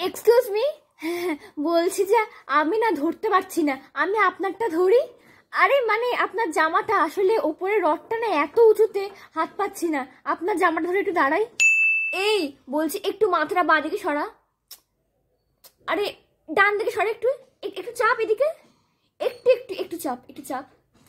Excuse me, বলছি যে আমি না ধরতে পারছি না, আমি আপনারটা ধরি। আরে মানে আপনার জামাটা আসলে ওপরের রডটা না এত উঁচুতে হাত পাচ্ছি না, আপনার জামাটা ধরে একটু দাঁড়াই। এই বলছি একটু মাথাটা বাঁ দিকে সরা, আরে ডান দিকে সরা, একটু একটু চাপ এদিকে, একটু একটু একটু চাপ, একটু চাপ।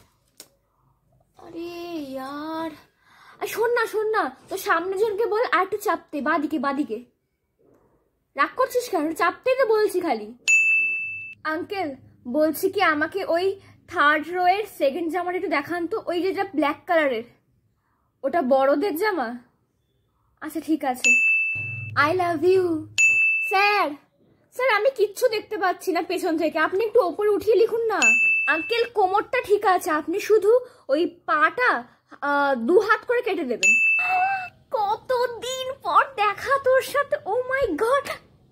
আরে ইয়ার, শোন না তো সামনে জনকে বল আর একটু চাপতে, বাদিকে বাদিকে। রাগ করছিস কেন? চাপতেই তো বলছি খালি। আঙ্কেল বলছি কি আমাকে ওই থার্ড রো এর সেকেন্ড জামাটা একটু দেখান তো, ওই যেটা ব্ল্যাক কালারের, ওটা বড়দের জামা। আচ্ছা ঠিক আছে। I love you. Sir sir আমি কিচ্ছু দেখতে পাচ্ছি না পেছন থেকে, আপনি একটু ওপরে উঠিয়ে লিখুন না। আঙ্কেল কোমরটা ঠিক আছে, আপনি শুধু ওই পাটা 2 হাত করে কেটে দেবেন। কতদিন পর দেখা তোর সাথে, ও মাই গড।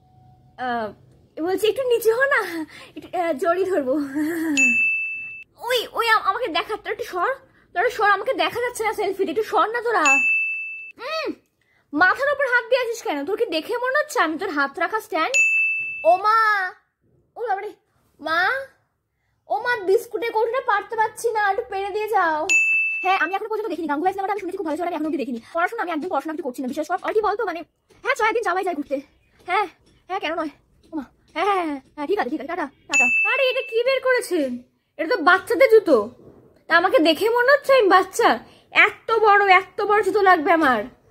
বলছি একটু নিচে হো না, একটু জড়ি ধরবো। ওই ওই আমাকে দেখা, তোরা একটু সর, তোরা সর, আমাকে দেখা যাচ্ছে না সেলফিতে, একটু সর না তোরা। মাথার উপর হাত দিয়ে আছিস কেন? তোর কি দেখে মনে হচ্ছে আমি তোর হাত রাখা স্ট্যান্ড? ও মা, ও বাবারে মা, ও মা বিস্কুটে কৌটোটা পারতে পারছি না, একটু পেরে দিয়ে যাও। হ্যাঁ আমি এখন পর্যন্ত দেখিনি গাঙ্গুবাই সিনেমাটা, আমি শুনেছি খুব ভালো চলে, আমি এখন অব্দি দেখিনি। পড়াশোনা আমি একদম পড়াশোনা করছি না, বিশেষ করে আর কি বলতো মানে, হ্যাঁ চল একদিন যাওয়াই যায় ঘুরতে। হ্যাঁ হ্যাঁ কেন নয়, ওমা হ্যাঁ হ্যাঁ হ্যাঁ হ্যাঁ ঠিক আছে ঠিক আছে, টাটা টাটা। আরে এটা কি বের করেছেন? এটা তো বাচ্চাদের জুতো, তা আমাকে দেখে মনে হচ্ছে আমি বাচ্চা? এত বড় জুতো লাগবে আমার?